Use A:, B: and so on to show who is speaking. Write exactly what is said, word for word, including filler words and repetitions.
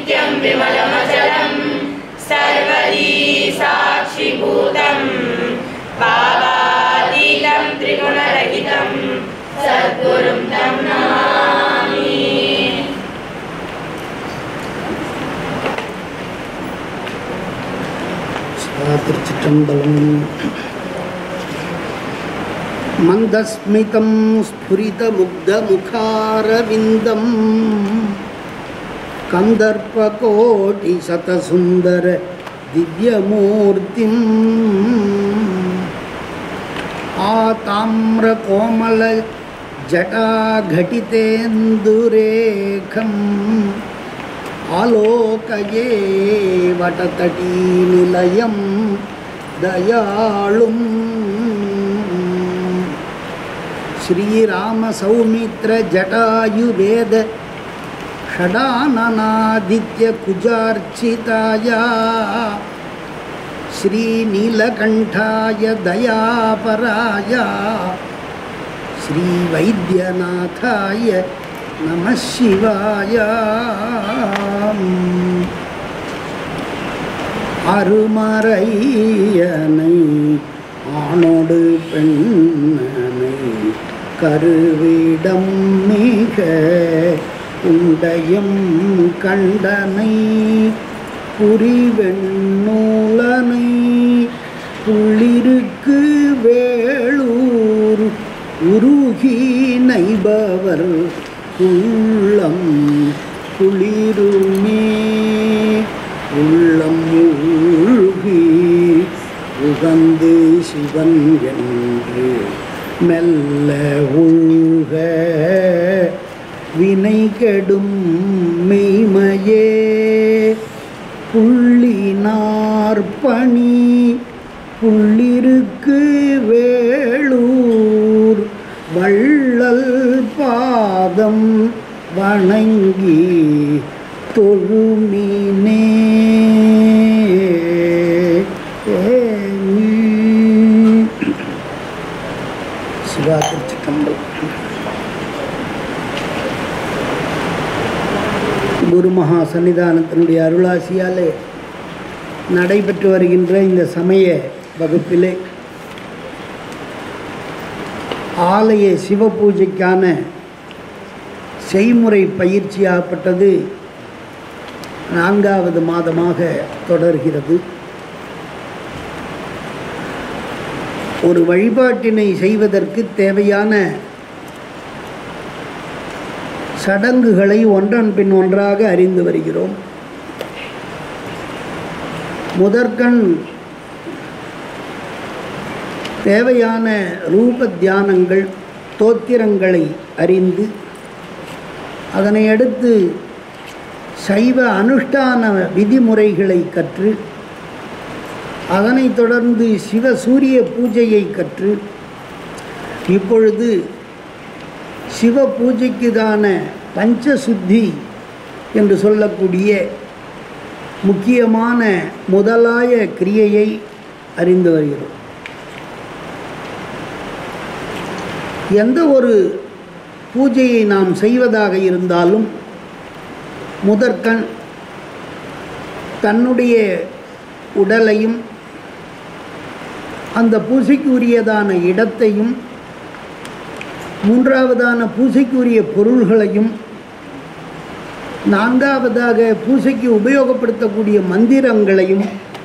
A: नित्यं विमलमचलं सर्वदी साक्षिभूतं भावातीतं त्रिगुणरहितं सद्गुरुं तं नमामि।
B: திருச்சிற்றம்பலம். மந்தஸ்மிதம் ஸ்புரித முக்த முகாரவிந்தம் கந்தர்ப்பகோடி சதசுந்தர திவ்யமூர்த்திம் ஆதாம்ர கோமல ஜடாகடிதேந்துரேகம் ஆலோகயே வடதடீ நிலையம் தயாளும் ஸ்ரீராம சௌமித்ர ஜடாயுவேத ஷடானனாதித்ய குஜார்ச்சிதாயா ஸ்ரீநீலகண்டாய தயாபராயா ஸ்ரீவைத்யநாதாய நம சிவாய. அருமறையனை ஆணோடு பெண்ணனை கருவிடம் மிக உண்டயம் கண்டனை புரிவெண்ணூலனை புள்ளிருக்கு வேளூர் உருகி நைபவர் உள்ளம் குளிருமே உள்ளம் உருகி உகந்து சிவன் என்று மெல்ல உள்க வினை கெடும் மெய்மையே புள்ளினார்பணி புள்ளிருக்கு வேளூர் வள்ளல் பாதம் வணங்கி தொழுமினே. சிவா திருச்சிற்றம்பலம். குரு மகா சன்னிதானத்தினுடைய அருளாசியாலே நடைபெற்று வருகின்ற இந்த சமய வகுப்பிலே ஆலய சிவ பூஜைக்கான செய்முறை பயிற்சியாகப்பட்டது நான்காவது மாதமாக தொடர்கிறது. ஒரு வழிபாட்டினை செய்வதற்கு தேவையான சடங்குகளை ஒன்றன் பின் ஒன்றாக அறிந்து வருகிறோம். முதற்கண் தேவையான ரூப தியானங்கள் தோத்திரங்களை அறிந்து அதனை அடுத்து சைவ அனுஷ்டான விதிமுறைகளை கற்று அதனைத் தொடர்ந்து சிவ சூரிய பூஜையை கற்று இப்பொழுது சிவ பூஜைக்குதான பஞ்சசுத்தி என்று சொல்லக்கூடிய முக்கியமான முதலாய கிரியையை அறிந்து வருகிறோம். எந்த ஒரு பூஜையை நாம் செய்வதாக இருந்தாலும் முதற்கண் தன்னுடைய உடலையும் அந்த பூஜைக்கு உரியதான இடத்தையும் மூன்றாவதான பூஜைக்குரிய பொருள்களையும் நான்காவதாக பூஜைக்கு உபயோகப்படுத்தக்கூடிய மந்திரங்களையும்